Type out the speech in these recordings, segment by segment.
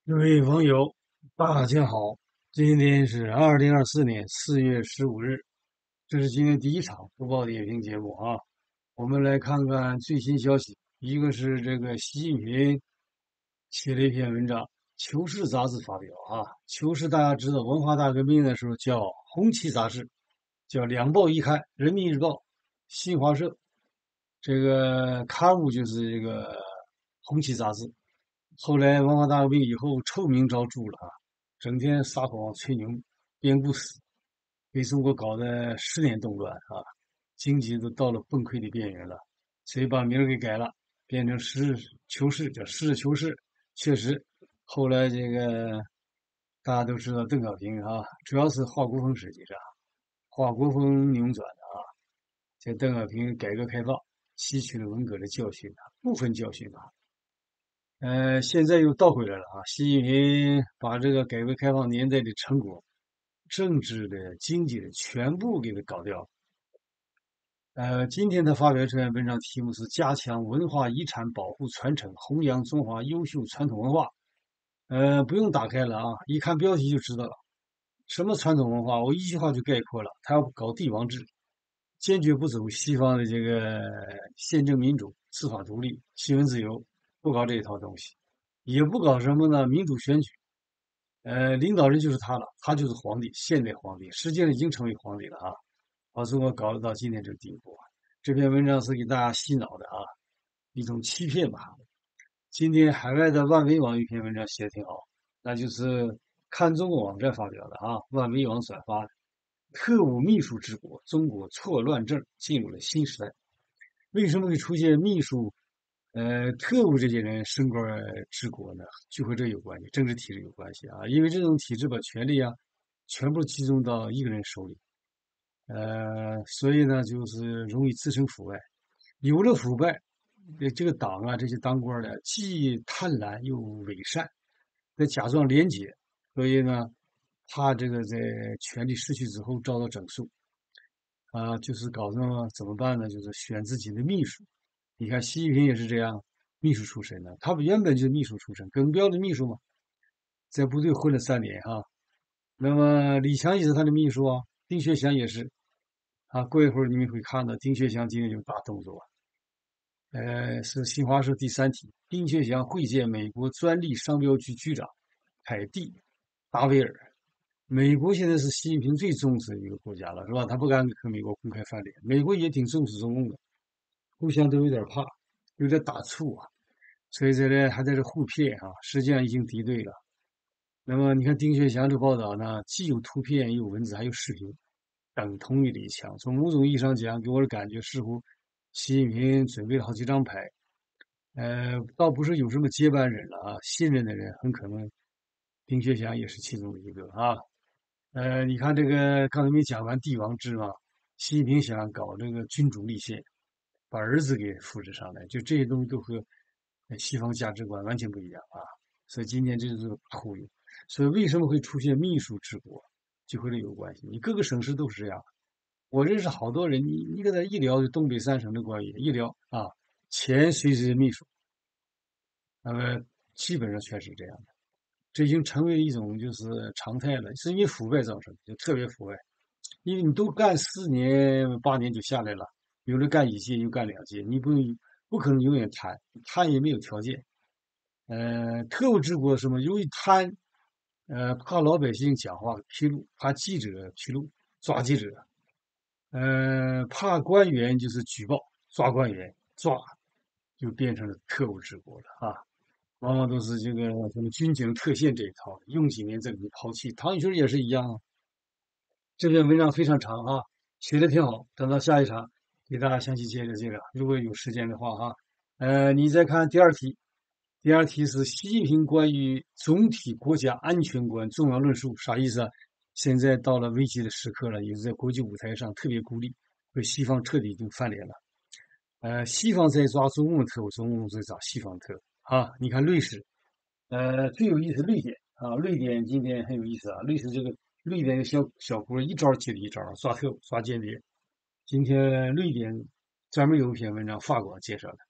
各位网友，大家好！今天是2024年4月15日，这是今天第一场播报点评节目啊。我们来看看最新消息，一个是这个习近平写了一篇文章，《求是》杂志发表啊。《求是》大家知道，文化大革命的时候叫红旗杂志，叫两报一刊，人民日报、新华社，这个刊物就是这个红旗杂志。后来文化大革命以后，臭名昭著了啊，整天撒谎吹牛，编故事，给中国搞得十年动乱啊，经济都到了崩溃的边缘了，所以把名儿给改了，变成实事求是，叫实事求是。确实，后来这个大家都知道邓小平啊，主要是华国锋，实际上华国锋扭转的啊，这邓小平改革开放吸取了文革的教训啊，部分教训吧。现在又倒回来了啊！习近平把这个改革开放年代的成果，政治的、经济的全部给它搞掉。今天他发表这篇文章，题目是“加强文化遗产保护传承，弘扬中华优秀传统文化”。不用打开了啊，一看标题就知道了。什么传统文化？我一句话就概括了：他要搞帝王制，坚决不走西方的这个宪政民主、司法独立、新闻自由，不搞这一套东西，也不搞什么呢民主选举。领导人就是他了，他就是皇帝，现代皇帝，实际上已经成为皇帝了啊！把中国搞得到今天这个地步啊！这篇文章是给大家洗脑的啊，一种欺骗吧。今天海外的万维网有一篇文章写的挺好，那就是看中国网站发表的啊，万维网转发的“特务秘书治国，中国错乱症进入了新时代”。为什么会出现秘书、特务这些人升官治国呢？就和这有关系，政治体制有关系啊。因为这种体制把权力啊全部集中到一个人手里，所以呢，就是容易滋生腐败。有了腐败，这个党啊，这些当官的既贪婪又伪善，再假装廉洁，所以呢，怕这个在权力失去之后遭到整肃啊，就是搞成怎么办呢？就是选自己的秘书。你看习近平也是这样，秘书出身的，他不原本就是秘书出身，耿彪的秘书嘛，在部队混了3年哈。那么李强也是他的秘书啊，丁薛祥也是啊。过一会儿你们会看到丁薛祥今天有大动作，是新华社第3题，丁薛祥会见美国专利商标局局长凯蒂·达维尔。美国现在是习近平最重视的一个国家了，是吧？他不敢和美国公开翻脸，美国也挺重视中共的，互相都有点怕，有点打怵啊。所以这呢还在这互骗啊，实际上已经敌对了。那么你看丁薛祥这报道呢，既有图片，又有文字，还有视频，等同于李强。从某种意义上讲，给我的感觉似乎习近平准备了好几张牌，倒不是有什么接班人了啊，信任的人很可能丁薛祥也是其中的一个啊。你看这个刚才没讲完帝王制嘛，习近平想搞这个君主立宪，把儿子给复制上来，就这些东西都和西方价值观完全不一样啊。所以今天这就是个大忽悠。所以为什么会出现秘书治国，就和这有关系。你各个省市都是这样。我认识好多人，你跟他一聊，就东北3省的官员一聊啊，前谁谁秘书，那么基本上全是这样的。这已经成为一种就是常态了，是因为腐败造成的，就特别腐败。因为你都干4年8年就下来了，有的干1届又干2届，你不可能永远贪，贪也没有条件。特务治国什么？由于贪，怕老百姓讲话披露，怕记者披露，抓记者，怕官员就是举报，抓官员，抓就变成了特务治国了啊。往往都是这个什么军警特线这一套，用几年这个就抛弃。唐宇军也是一样啊。这篇文章非常长啊，写的挺好。等到下一场给大家详细介绍，如果有时间的话哈。你再看第二题，第二题是习近平关于总体国家安全观重要论述，啥意思啊？现在到了危机的时刻了，也是在国际舞台上特别孤立，和西方彻底已经翻脸了。西方在抓中共的特务，中共在抓西方特务啊。你看瑞士，最有意思瑞典啊，瑞典今天很有意思啊，瑞典的小国一招接着一招抓特务、抓间谍。今天瑞典专门有一篇文章，法国介绍的，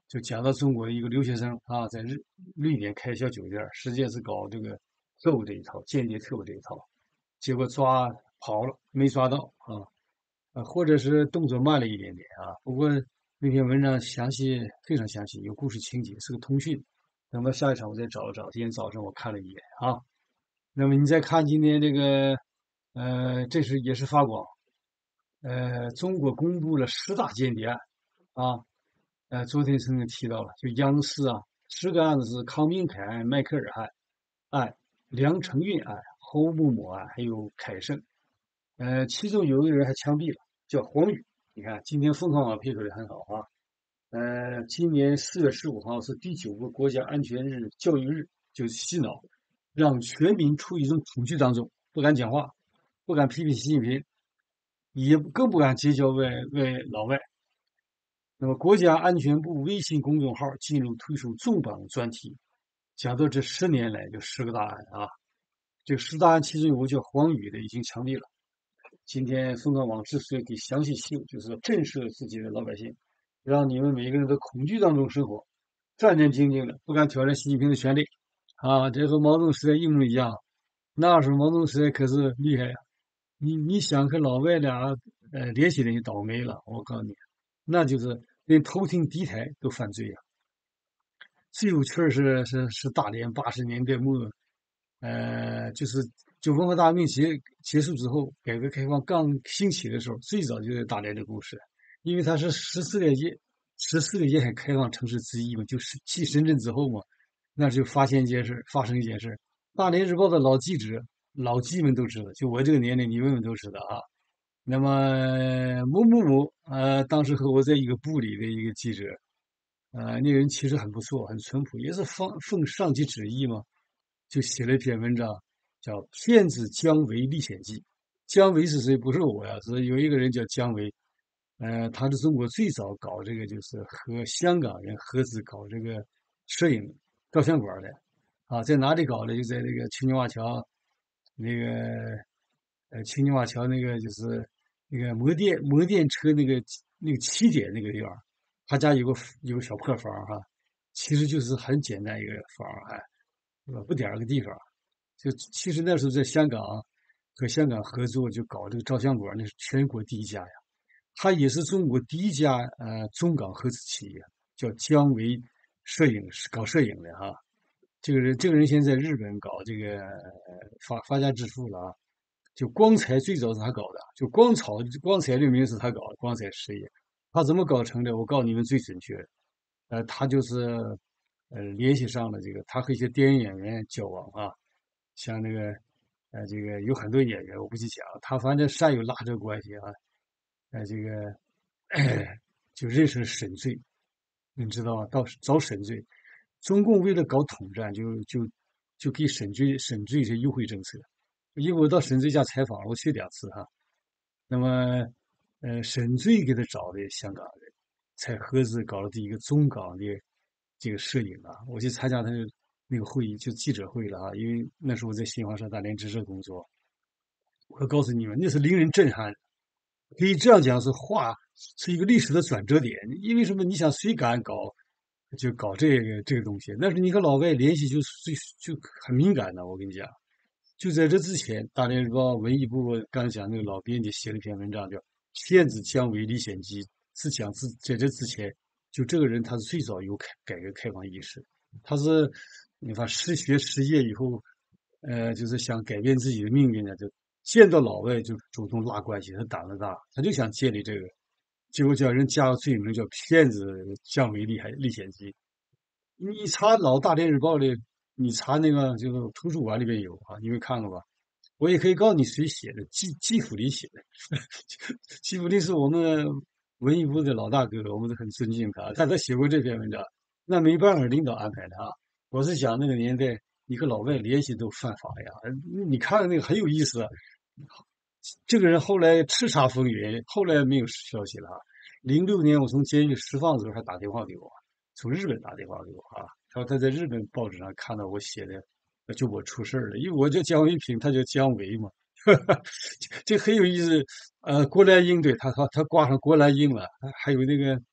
就讲到中国的一个留学生啊，在瑞典开小酒店，实际是搞这个特务这一套，间谍特务这一套，结果抓跑了，没抓到啊。或者是动作慢了一点点啊。不过那篇文章详细，非常详细，有故事情节，是个通讯。等到下一场我再找一找。今天早上我看了一眼啊。那么你再看今天这个，这是也是法广，中国公布了10大间谍案啊。昨天曾经提到了，就央视啊，10个案子是康明凯案、迈克尔案、梁成运案、侯某某案，还有凯盛。其中有一个人还枪毙了，叫黄宇。你看，今天凤凰网配合的很好啊。今年4月15号是第9个国家安全日教育日，就是洗脑，让全民处于一种恐惧当中，不敢讲话，不敢批评习近平，也更不敢结交老外。那么，国家安全部微信公众号进入推出重磅专题，讲到这10年来就10个大案啊。这个10大案其中有个叫黄宇的已经枪毙了。今天凤凰网之所以给详细秀，就是要震慑自己的老百姓，让你们每个人都恐惧当中生活，战战兢兢的，不敢挑战习近平的权力啊！这和毛泽东时代一模一样。那时候毛泽东时代可是厉害呀、你想和老外俩联系联系，倒霉了。我告诉你，那就是连偷听敌台都犯罪呀、最有趣儿是大连80年代末，就是文化大革命结束之后，改革开放刚兴起的时候，最早就在大连的故事，因为它是14个沿海开放城市之一嘛，就是继深圳之后嘛，那就发生一件事，大连日报的老记者、老记们都知道，就我这个年龄，你问问都知道啊。那么某某某，当时和我在一个部里的一个记者，那个人其实很不错，很淳朴，也是奉上级旨意嘛，就写了一篇文章，叫《骗子姜维历险记》。姜维是谁？不是我呀，是有一个人叫姜维，他是中国最早搞这个，就是和香港人合资搞这个摄影照相馆的啊，在哪里搞的？就在那个青泥洼桥，那个青泥洼桥那个就是那个摩电车那个起点那个地方，他家有个小破房哈，其实就是很简单一个房，不点儿个地方，就其实那时候在香港和香港合作就搞这个照相馆，那是全国第一家呀。它也是中国第一家中港合资企业，叫姜维摄影，是搞摄影的哈。这个人现在在日本搞这个发家致富了啊。就光彩最早是他搞的，就光彩六名是他搞的光彩事业。他怎么搞成的？我告诉你们最准确。他就是联系上了这个，他和一些电影演员交往啊，像那个这个有很多演员我不去讲，他反正善有拉扯关系啊。这个就认识了沈醉，你知道吗？到找沈醉，中共为了搞统战，就给沈醉一些优惠政策。因为我到沈醉家采访了，我去2次哈。那么，沈醉给他找的香港人，才合资搞了第一个中港的这个摄影啊。我去参加他的那个会议，就记者会了啊。因为那时候我在新华社大连支社工作，我告诉你们，那是令人震撼的。可以这样讲，是一个历史的转折点。因为什么？你想，谁敢就搞这个东西？那是你和老外联系就很敏感的。我跟你讲，就在这之前，《大连日报》文艺部刚才讲那个老编辑写了一篇文章，叫《骗子姜维历险记》，是讲在这之前，就这个人他是最早有改革开放意识，他是你看失学失业以后，就是想改变自己的命运呢，就见到老外就主动拉关系，他胆子大，他就想建立这个，结果叫人加个罪名叫骗子降维历险记。你查老大连日报的，你查那个就是图书馆里边有啊，你没看过吧？我也可以告诉你谁写的，季福林写的。季福林是我们文艺部的老大哥，我们都很尊敬他，他写过这篇文章。那没办法，领导安排的啊。我是讲那个年代，你和老外联系都犯法呀。你看那个很有意思啊。这个人后来叱咤风云，后来没有消息了啊。06年我从监狱释放的时候，还打电话给我，从日本打电话给我啊。他说他在日本报纸上看到我写的，就我出事了，因为我叫姜维平，他叫姜维嘛。这很有意思。国蓝鹰对他挂上国蓝鹰了，还有那个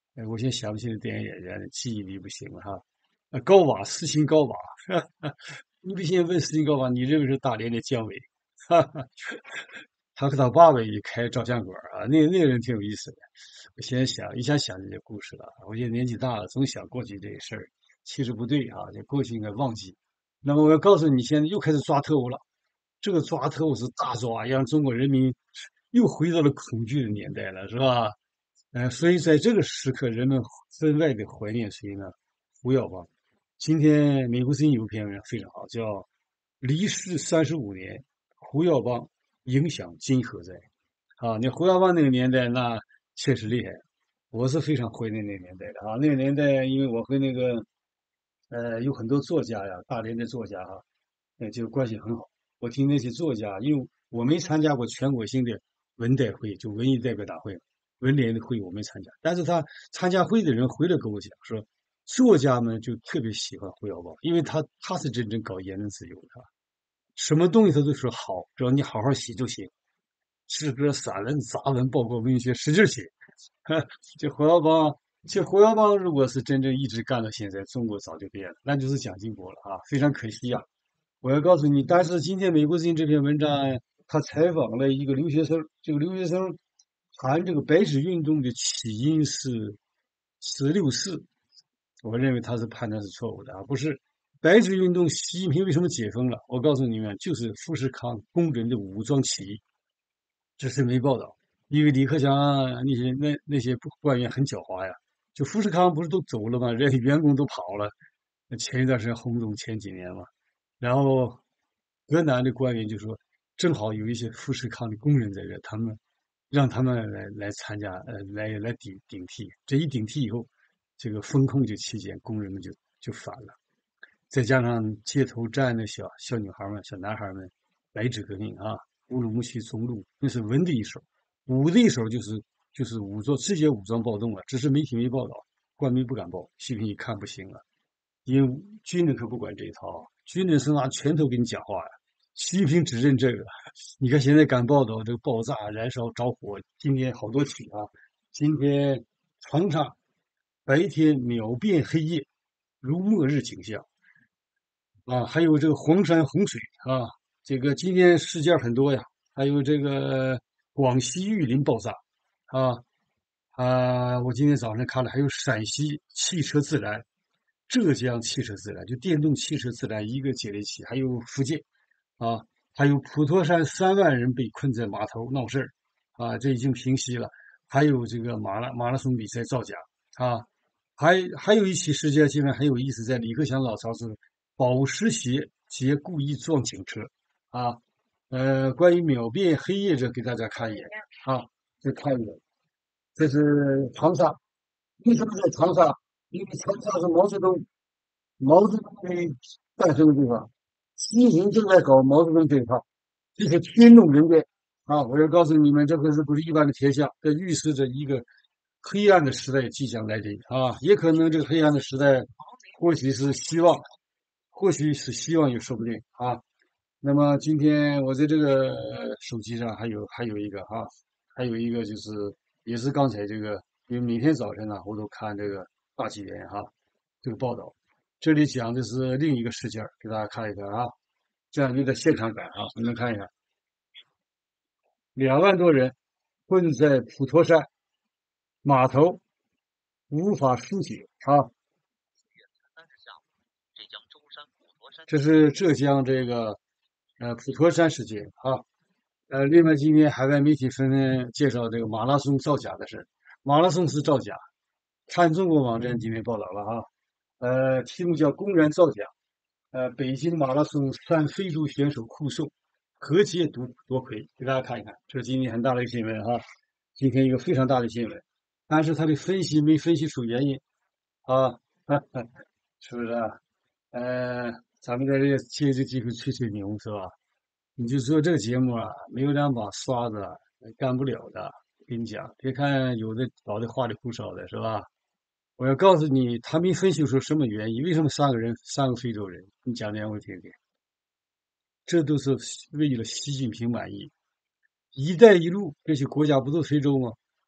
我现在想不起来电影演员了，记忆力不行了哈。高瓦，斯琴高瓦，你不信问斯琴高瓦，你认为是大连的姜伟？哈哈，他和他爸爸也开照相馆啊，那个人挺有意思的。我现在想一下想这些故事了，我现在年纪大了，总想过去这个事儿，其实不对啊，这过去应该忘记。那么我要告诉你，现在又开始抓特务了，这个抓特务是大抓，让中国人民又回到了恐惧的年代了，是吧？所以在这个时刻，人们分外的怀念谁呢？胡耀邦。今天美国最近有篇文章非常好，叫《离世35年，胡耀邦影响今何在》。啊，你胡耀邦那个年代，那确实厉害。我是非常怀念那个年代的啊。那个年代，因为我和那个有很多作家呀，大连的作家哈，就关系很好。我听那些作家，因为我没参加过全国性的文代会，就文艺代表大会、文联的会，我没参加。但是他参加会的人回来跟我讲说，作家们就特别喜欢胡耀邦，因为他是真正搞言论自由的，什么东西他都说好，只要你好好写就行。诗歌、散文、杂文，包括文学，使劲写。这胡耀邦，这胡耀邦如果是真正一直干到现在，中国早就变了，那就是蒋经国了啊，非常可惜啊。我要告诉你，但是今天美国之音这篇文章，他采访了一个留学生，这个留学生谈这个白纸运动的起因是6·4，我认为他是判断是错误的啊，不是白纸运动，习近平为什么解封了？我告诉你们，就是富士康工人的武装起义。这是没报道，因为李克强那些官员很狡猾呀。就富士康不是都走了吗？人员工都跑了，前一段时间轰动前几年嘛。然后河南的官员就说，正好有一些富士康的工人在这，让他们来参加，来顶替。这一顶替以后，这个风控就期间，工人们就反了。再加上街头站的小女孩们、小男孩们，白纸革命啊，乌鲁木齐中路，那是文的一手，武的一手就是直接武装暴动了，只是媒体没报道，官媒不敢报，习近平一看不行了，因为军人可不管这一套，军人是拿拳头跟你讲话呀，习近平只认这个。你看现在敢报道这个爆炸、燃烧、着火，今天好多起啊，今天长沙白天秒变黑夜，如末日景象。啊，还有这个黄山洪水啊，这个今天事件很多呀，还有这个广西玉林爆炸啊我今天早上看了，还有陕西汽车自燃，浙江汽车自燃，就电动汽车自燃一个接连起，还有福建啊，还有普陀山3万人被困在码头闹事儿啊，这已经平息了，还有这个马拉松比赛造假啊，还有一起事件，竟然很有意思，在李克强老巢是保时捷故意撞警车啊。关于秒变黑夜这，给大家看一眼啊，再看一眼，这是长沙，为什么在长沙？因为长沙是毛泽东的诞生的地方，习近平正在搞毛泽东这一套，这是天怒人怨啊！我要告诉你们，这可是不是一般的天象，这预示着一个黑暗的时代即将来临啊！也可能这个黑暗的时代，或许是希望，或许是希望，也说不定啊。那么今天我在这个手机上还有一个哈，还有一个就是也是刚才这个，因为每天早晨呢我都看这个大纪元哈这个报道，这里讲的是另一个事件给大家看一看啊，这样有点现场感啊，你们看一下，2万多人困在普陀山码头无法疏解啊，这是浙江这个普陀山事件啊。另外今天海外媒体纷纷介绍这个马拉松造假的事，马拉松是造假，看中国网站今天报道了啊，题目叫“公然造假”，北京马拉松3非洲选手护送，和解夺魁，给大家看一看，这是今天很大的一个新闻哈，今天一个非常大的新闻，但是他的分析没分析出原因啊，是不是啊？咱们在这借这机会吹吹牛是吧？你就说这个节目啊，没有2把刷子干不了的。跟你讲，别看有的搞得花里胡哨的，是吧？我要告诉你，他没分析出什么原因，为什么3个非洲人？你讲讲我听听。这都是为了习近平满意。“一带一路”这些国家不都非洲吗？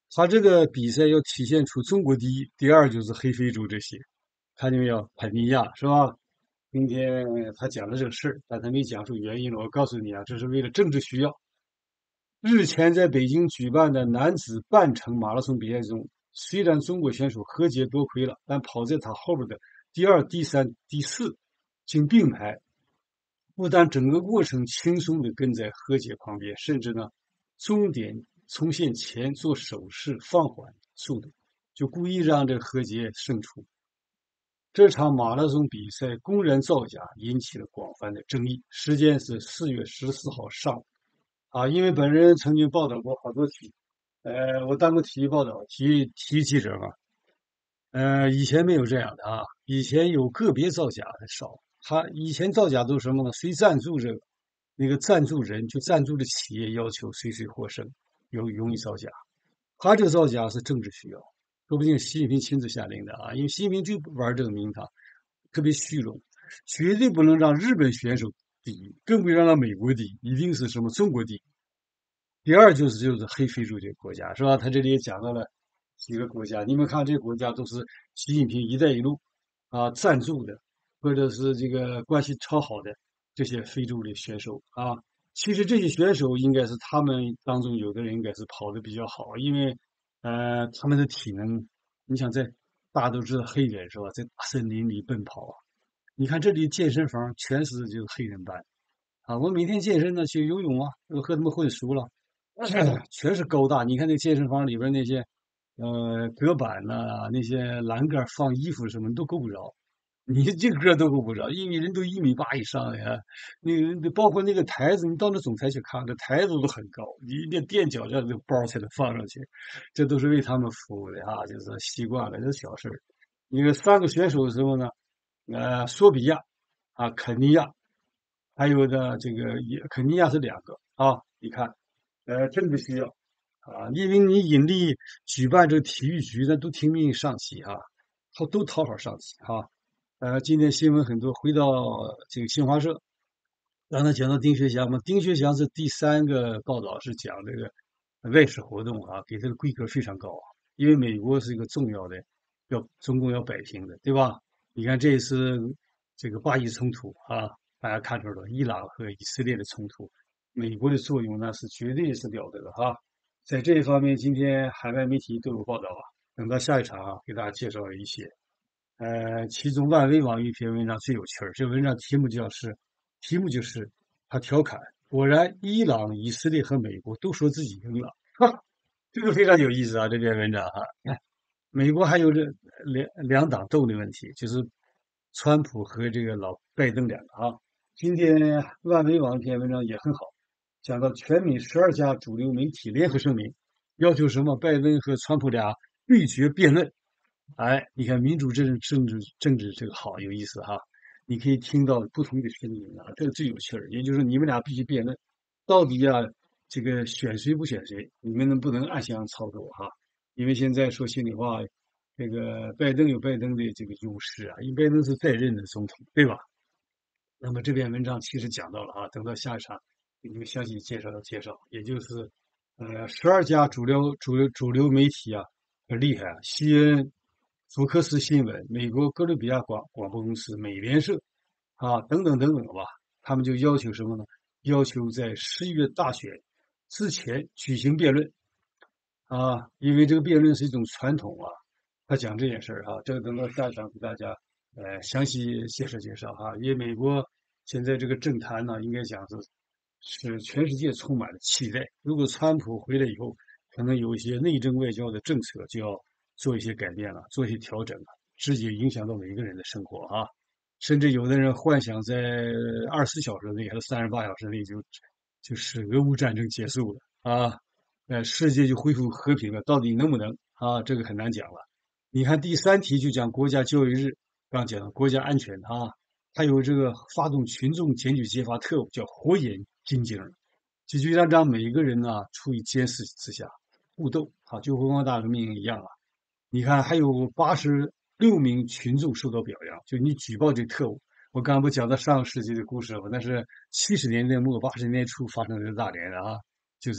他这个比赛要体现出中国第一，第二就是黑非洲这些，看见没有？肯尼亚是吧？今天他讲了这个事儿，但他没讲出原因了。我告诉你啊，这是为了政治需要。日前在北京举办的男子半程马拉松比赛中，虽然中国选手何洁多亏了，但跑在他后边的第二、第三、第四竟并排，不但整个过程轻松地跟在何洁旁边，甚至呢，终点冲线前做手势放缓速度，就故意让这个何洁胜出。这场马拉松比赛公然造假，引起了广泛的争议。时间是4月14号上午。因为本人曾经报道过好多题，我当过体育报道，体育记者嘛，以前没有这样的啊，以前有个别造假的少。他以前造假都是什么呢？谁赞助这个，那个赞助人就赞助的企业要求谁获胜，容易造假。他这个造假是政治需要，说不定习近平亲自下令的啊，因为习近平就玩这个名堂，特别虚荣，绝对不能让日本选手第一，更不让美国第一，一定是什么中国第一。第二就是黑非洲这个国家是吧？他这里也讲到了几个国家，你们看这个国家都是习近平“一带一路”赞助的，或者是这个关系超好的这些非洲的选手啊。其实这些选手应该是他们当中有的人应该是跑得比较好，因为他们的体能，你想大家都知道黑人是吧，在大森林里奔跑啊，你看这里健身房全是就是黑人班我每天健身呢去游泳啊，和他们混熟了。全是高大。你看那健身房里边那些，隔板呐、那些栏杆放衣服什么都够不着，你这个都够不着，因为人都1米8以上呀。那个包括那个台子，你到那总台去看，这台子都很高，你那垫脚这包才能放上去，这都是为他们服务的就是习惯了，这是小事儿。那个3个选手的时候呢，索比亚肯尼亚，还有的这个肯尼亚是2个你看。政治需要因为你引力举办这个体育局，那都听命上级都讨好上级今天新闻很多，回到这个新华社，刚才讲到丁薛祥嘛，丁薛祥是第3个报道，是讲这个外事活动给他的规格非常高因为美国是一个重要的，中共要摆平的，对吧？你看这一次这个巴以冲突大家看出了伊朗和以色列的冲突，美国的作用那是绝对是了得的在这一方面，今天海外媒体都有报道等到下一场给大家介绍一些。其中万维网有一篇文章最有趣儿，这文章题目就是他调侃，果然伊朗、以色列和美国都说自己赢了，这个非常有意思这篇文章美国还有这两党斗的问题，就是川普和这个老拜登2个今天万维网一篇文章也很好，讲到全美12家主流媒体联合声明，要求什么？拜登和川普俩对决辩论。你看民主政治这个好有意思你可以听到不同的声音这个最有趣儿。也就是说，你们俩必须辩论，到底这个选谁不选谁，你们不能暗箱操作因为现在说心里话，这个拜登有拜登的这个优势因为拜登是在任的总统，对吧？那么这篇文章其实讲到了等到下一场给你们详细介绍，也就是12家主流媒体很厉害CNN、福克斯新闻、美国哥伦比亚广播公司、美联社等等等等吧，他们就要求什么呢？要求在11月大选之前举行辩论因为这个辩论是一种传统他讲这件事儿这个等到下一场给大家详细介绍因为美国现在这个政坛呢，应该讲是全世界充满了期待。如果川普回来以后，可能有一些内政外交的政策就要做一些改变了，做一些调整直接影响到每一个人的生活甚至有的人幻想在24小时内还是38小时内就是俄乌战争结束了世界就恢复和平了，到底能不能这个很难讲了。你看第3题就讲国家教育日，刚讲的国家安全还有这个发动群众检举揭发特务，叫火眼金睛这就让每一个人处于监视之下互斗就和文化大革命一样你看还有86名群众受到表扬，就你举报这特务。我刚刚不讲到上个世纪的故事了吗？那是70年代末80年代初发生的大连就是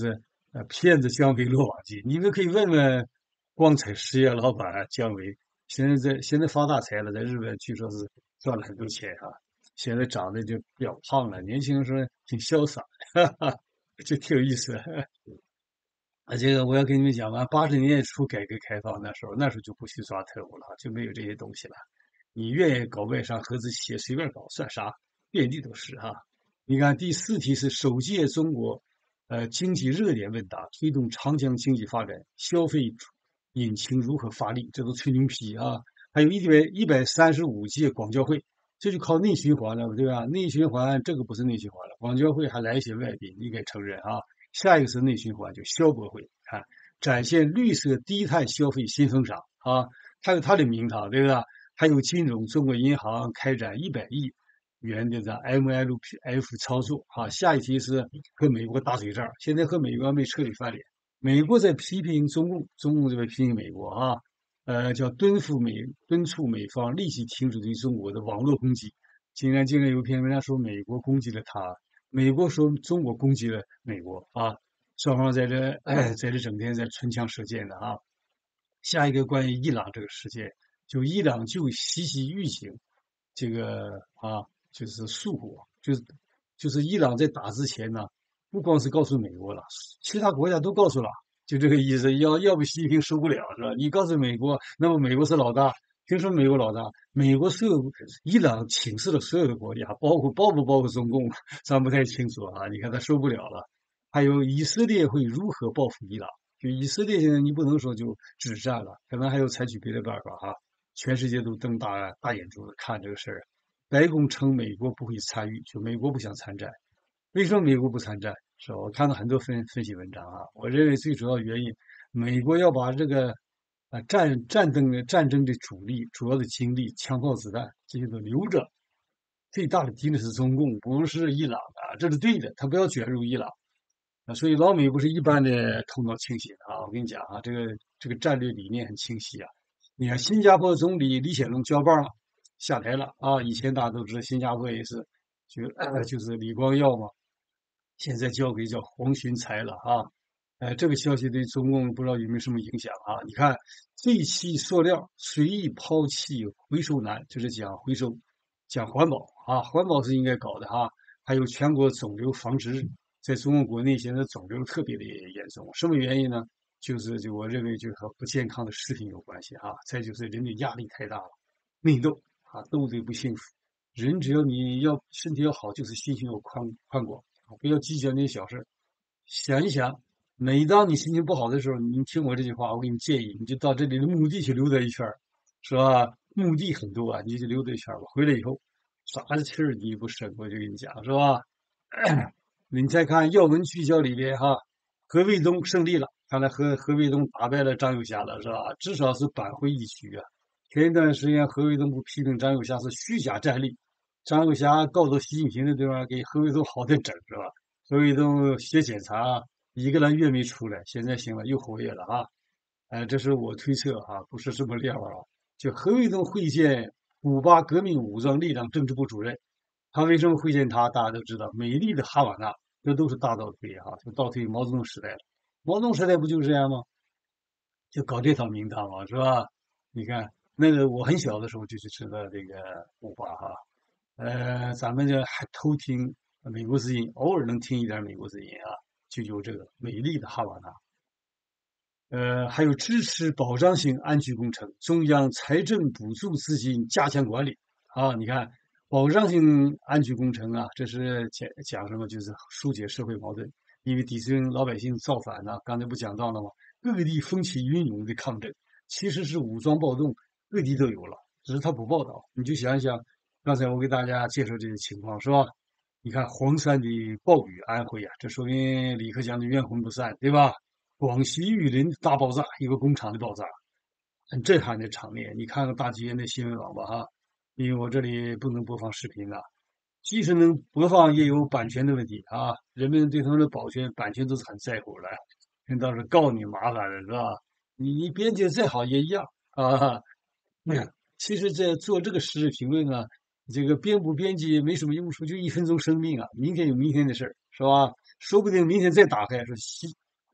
骗子姜维落网记，你们可以问问光彩实业老板姜维，现在发大财了，在日本据说是赚了很多钱啊。现在长得就比较胖了，年轻的时候挺潇洒，哈哈，就挺有意思。这个我要跟你们讲完，80年代初改革开放那时候就不去抓特务了，就没有这些东西了。你愿意搞外商合资企业随便搞，算啥？遍地都是哈。你看第4题是首届中国经济热点问答，推动长江经济发展，消费引擎如何发力？这都吹牛皮啊！还有135届广交会，这就靠内循环了，对吧？内循环这个不是内循环了，广交会还来一些外宾，你该承认啊。下一个是内循环，就消博会，看展现绿色低碳消费新风尚啊，它有它的名堂，对吧？还有金融，中国银行开展100亿元的MLF 操作啊。下一题是和美国打嘴仗，现在和美国没彻底翻脸，美国在批评中共，中共在批评美国啊，叫敦促美方立即停止对中国的网络攻击。竟然有篇文章说美国攻击了他，美国说中国攻击了美国啊，双方在这整天在唇枪舌剑的啊。下一个关于伊朗这个事件，就伊朗就袭击预警，这个就是诉火，就是伊朗在打之前呢，不光是告诉美国了，其他国家都告诉了，就这个意思。要不习近平受不了是吧？你告诉美国，那么美国是老大，凭什么美国老大？美国伊朗请示了所有的国家，包不包括中共，咱不太清楚啊。你看他受不了了。还有以色列会如何报复伊朗？就以色列现在你不能说就止战了，可能还要采取别的办法哈。全世界都瞪大眼珠子看这个事儿。白宫称美国不会参与，就美国不想参战。为什么美国不参战？是吧？我看到很多分析文章啊，我认为最主要原因，美国要把这个战争的主力、主要的精力、枪炮子弹这些都留着。最大的敌人是中共，不是伊朗啊，这是对的，他不要卷入伊朗。所以老美不是一般的头脑清醒啊！我跟你讲啊，这个战略理念很清晰啊。你看，新加坡总理李显龙交棒了，下台了啊。以前大家都知道，新加坡也是就是李光耀嘛，现在交给叫黄循财了啊。这个消息对中共不知道有没有什么影响啊？你看，废弃塑料随意抛弃回收难，就是讲回收，讲环保啊，环保是应该搞的哈。还有全国肿瘤防治日，在中国国内现在肿瘤特别的严重，什么原因呢？就我认为就和不健康的食品有关系哈。再就是人的压力太大了，内斗啊，斗得不幸福。人只要你要身体要好，就是心情要宽广，不要计较那些小事。想一想，每当你心情不好的时候，你听我这句话，我给你建议，你就到这里的墓地去溜达一圈是吧？墓地很多啊，你就溜达一圈吧。回来以后，啥气儿你不生，我就跟你讲，是吧？你再看要闻聚焦里边哈，何卫东胜利了，看来何卫东打败了张友侠了，是吧？至少是扳回一局啊。前一段时间何卫东不批评张友侠是虚假战力，张友侠告诉习近平的对吧？给何卫东好的整是吧？何卫东学检查，一个来月没出来，现在行了，又活跃了啊！这是我推测哈，不是这么料啊。就何卫东会见古巴革命武装力量政治部主任，他为什么会见他？大家都知道，美丽的哈瓦那，这都是大倒退哈，就倒退毛泽东时代了。毛泽东时代不就是这样吗？就搞这套名堂嘛，是吧？你看那个，我很小的时候就去知道这个古巴哈，咱们这还偷听美国之音，偶尔能听一点美国之音啊，就有这个美丽的哈瓦那。还有支持保障性安居工程，中央财政补助资金加强管理啊！你看，保障性安居工程啊，这是讲什么？就是疏解社会矛盾，因为底层老百姓造反呢，刚才不讲到了吗？各地风起云涌的抗争，其实是武装暴动，各地都有了，只是他不报道。你就想一想，刚才我给大家介绍这些情况是吧？你看黄山的暴雨，安徽啊，这说明李克强的冤魂不散，对吧？广西玉林大爆炸，一个工厂的爆炸，很震撼的场面。你看看大纪元的新闻网吧，哈，因为我这里不能播放视频了，即使能播放，也有版权的问题啊。人们对他们的版权都是很在乎的，人到时候告你麻烦了，是吧？你编辑再好也一样啊。哎呀，其实这做这个时事评论啊，这个编不编辑没什么用处，就1分钟生命啊，明天有明天的事儿，是吧？说不定明天再打开说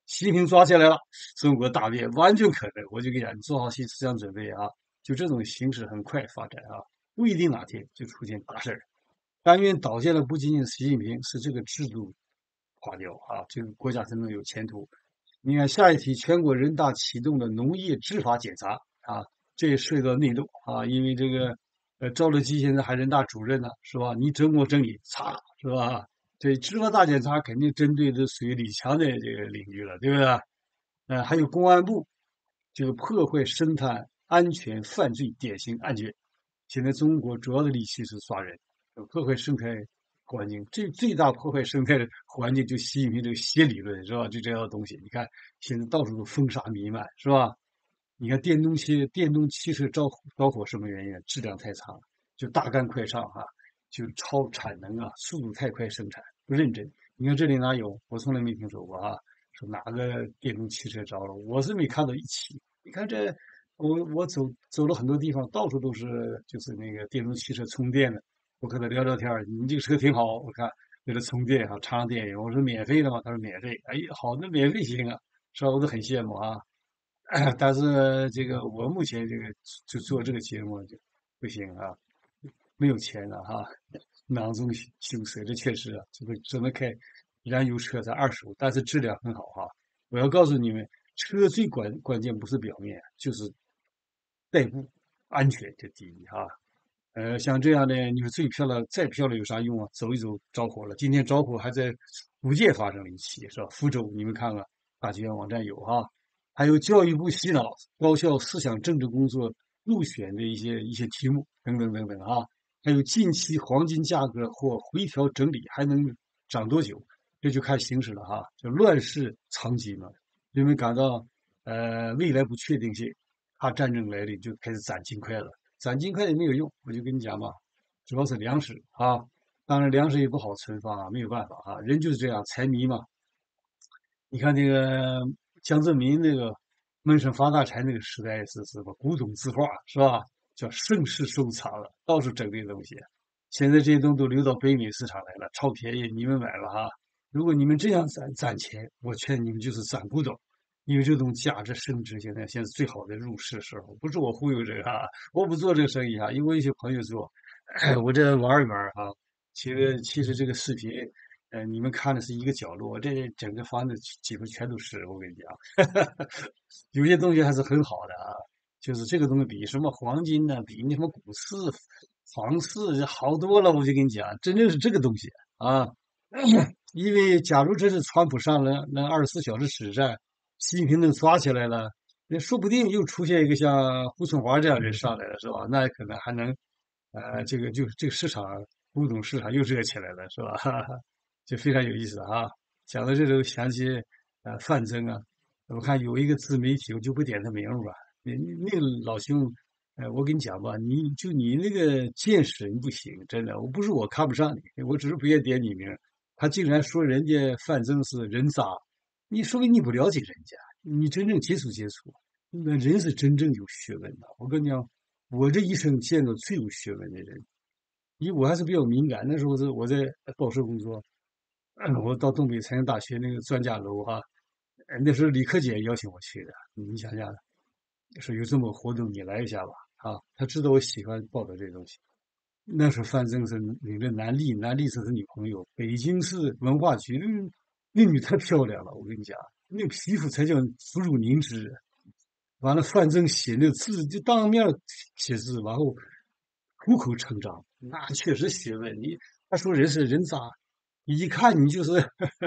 习近平抓起来了，中国大变完全可能。我就跟你讲，你做好思想准备啊，就这种形势很快发展啊，不一定哪天就出现大事儿。但愿倒下的不仅仅是习近平，是这个制度垮掉啊，这个国家才能有前途。你看下一题，全国人大启动的农业执法检查啊，这也涉及到内陆啊，因为这个赵乐际现在还人大主任呢，是吧？你整我整你，擦，是吧？这执法大检查肯定针对的属于李强的这个领域了，对不对？还有公安部这个破坏生态安全犯罪典型案件。现在中国主要的利器是抓人，破坏生态环境。最大破坏生态的环境就习近平这个邪理论是吧？就这样的东西，你看现在到处都风沙弥漫是吧？你看电动汽车着火什么原因？质量太差了，就大干快上哈、就超产能啊，速度太快生产不认真。你看这里哪有？我从来没听说过啊，说哪个电动汽车着了，我是没看到一起。你看这，我走了很多地方，到处都是就是那个电动汽车充电的。我跟他聊聊天你这个车挺好，我看为了充电哈，插上电源，我说免费的吗？他说免费。哎呀，好，那免费行啊，是吧？我都很羡慕啊。但是这个我目前这个就做这个节目就不行啊，没有钱了哈，囊中羞涩，这确实啊，这个只能开燃油车才25，但是质量很好哈。我要告诉你们，车最关键不是表面，就是代步安全这第一哈。像这样的，你说最漂亮，再漂亮有啥用啊？走一走着火了，今天着火还在福建发生了一起，是吧？福州你们看看，大纪元网站有哈。还有教育部洗脑高校思想政治工作入选的一些题目等等等等啊，还有近期黄金价格或回调整理还能涨多久，这就看形势了哈。就乱世藏疾嘛，人们感到未来不确定性，怕战争来临，就开始攒金块了。攒金块也没有用，我就跟你讲吧，主要是粮食啊，当然粮食也不好存放啊，没有办法啊，人就是这样，财迷嘛。你看那个江泽民那个闷声发大财那个时代是吧？古董字画是吧？叫盛世收藏了，到处整这些东西。现在这些东西都流到北美市场来了，超便宜，你们买了哈。如果你们这样攒钱，我劝你们就是攒古董，因为这种价值升值现在最好的入市时候。不是我忽悠人啊，我不做这个生意啊，因为我有些朋友做，我这玩一玩哈。其实这个视频你们看的是一个角落，这整个房子几乎全都是。我跟你讲，有些东西还是很好的啊，就是这个东西比什么黄金呢，比那什么股市、房市好多了。我就跟你讲，真正是这个东西啊，因为假如这是川普上了那24小时实战，习近平能抓起来了，那说不定又出现一个像胡春华这样人上来了，是吧？那可能还能，这个市场古董市场又热起来了，是吧？就非常有意思啊。讲到这都想起范增啊，我看有一个自媒体，我就不点他名了吧。那个老兄，我跟你讲吧，你那个见识你不行，真的，不是我看不上你，我只是不愿点你名。他竟然说人家范增是人渣，你说明你不了解人家，你真正接触接触，那人是真正有学问的。我跟你讲，我这一生见到最有学问的人，因为我还是比较敏感。那时候我在报社工作，我到东北财经大学那个专家楼哈，那时候李克俭邀请我去的。你想想，说有这么活动，你来一下吧。啊，他知道我喜欢报道这东西。那时候范增是领着南丽是他女朋友，北京市文化局那女太漂亮了，我跟你讲，那皮肤才叫肤如凝脂。完了，范增写那字就当面写字，然后出口成章，那确实学问。他说人是人渣，一看你就是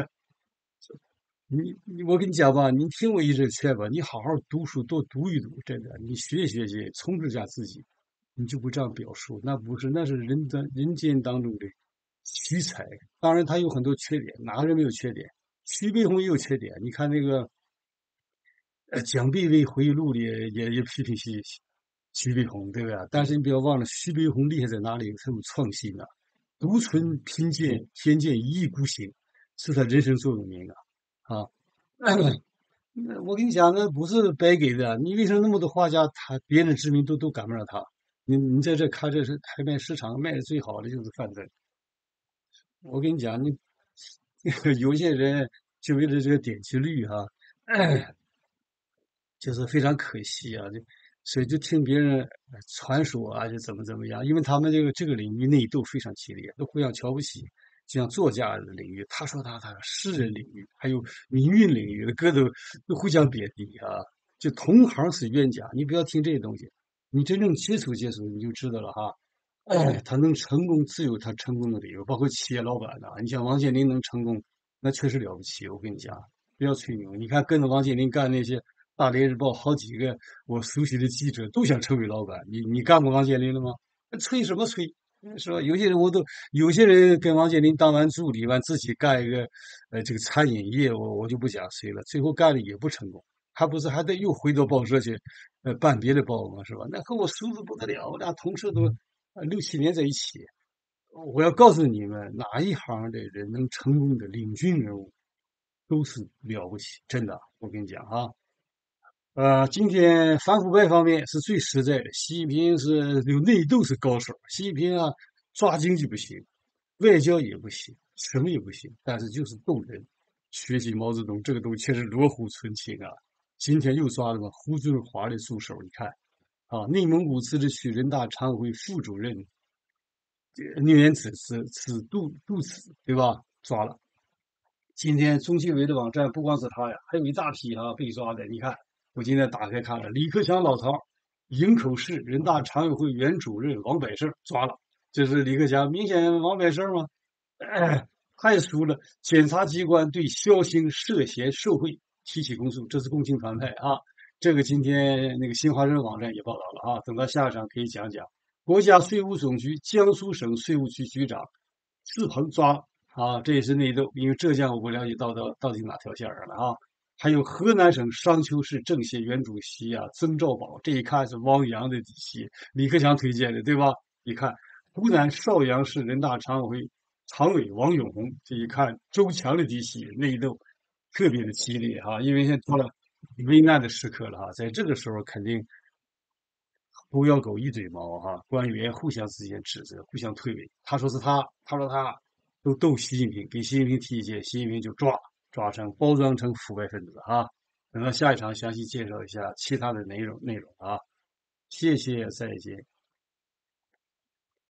我跟你讲吧，你听我一声劝吧，你好好读书，多读一读，真的，你学，充实一下自己，你就不这样表述，那不是，那是人间当中的奇才。当然，他有很多缺点，哪个人没有缺点？徐悲鸿也有缺点。你看那个蒋碧薇回忆录里也批评徐悲鸿，对吧？但是你不要忘了，徐悲鸿厉害在哪里？他有创新啊，独存贫贱，偏见一意孤行，是他人生座右铭啊。那我跟你讲，那不是白给的。你为什么那么多画家，别人的知名都赶不上他？你在这看，这是拍卖市场卖的最好的就是范增。我跟你讲，有些人就为了这个点击率哈， 就是非常可惜啊，所以就听别人传说啊，就怎么样，因为他们这个领域内斗非常激烈，都互相瞧不起。就像作家的领域，他说他诗人领域，还有民运领域的歌都互相贬低啊。就同行是冤家，你不要听这些东西，你真正接触你就知道了哈。他能成功自有他成功的理由，包括企业老板呐、你像王健林能成功，那确实了不起。我跟你讲，不要吹牛。你看跟着王健林干那些大连日报好几个我熟悉的记者都想成为老板。你干过王健林了吗？吹什么吹？是吧？有些人跟王健林当完助理完，自己干一个这个餐饮业，我就不讲谁了，最后干的也不成功。他不是还得又回到报社去，办别的报吗？是吧？那和我熟的不得了，我俩同事都6、7年在一起。我要告诉你们，哪一行的人能成功的领军人物，都是了不起，真的。我跟你讲啊，今天反腐败方面是最实在的。习近平是有内斗是高手，习近平啊，抓经济不行，外交也不行，什么也不行，但是就是动人。学习毛泽东这个东西确实炉火纯青啊。今天又抓了个胡春华的助手，你看啊，内蒙古自治区人大常委会副主任宁远此杜此，对吧？抓了。今天中纪委的网站不光是他呀，还有一大批被抓的。你看，我今天打开看了，李克强老头营口市人大常委会原主任王百胜抓了。这是李克强，明显王百胜嘛，太熟了。检察机关对肖星涉嫌受贿提起公诉，这是共青团派啊。这个今天那个新华社网站也报道了啊，等到下一场可以讲讲。国家税务总局江苏省税务局局长释鹏抓了啊，这也是内斗，因为浙江我不了解到底哪条线上了啊。还有河南省商丘市政协原主席曾兆宝，这一看是汪洋的底细，李克强推荐的，对吧？一看湖南邵阳市人大常委会常委王永红，这一看周强的底细，内斗特别的激烈因为现在到了危难的时刻了在这个时候肯定狗咬狗一嘴毛官员互相之间指责，互相推诿。他说是他，他说他，都斗习近平，给习近平提意见，习近平就抓成包装成腐败分子等到下一场详细介绍一下其他的内容谢谢，再见。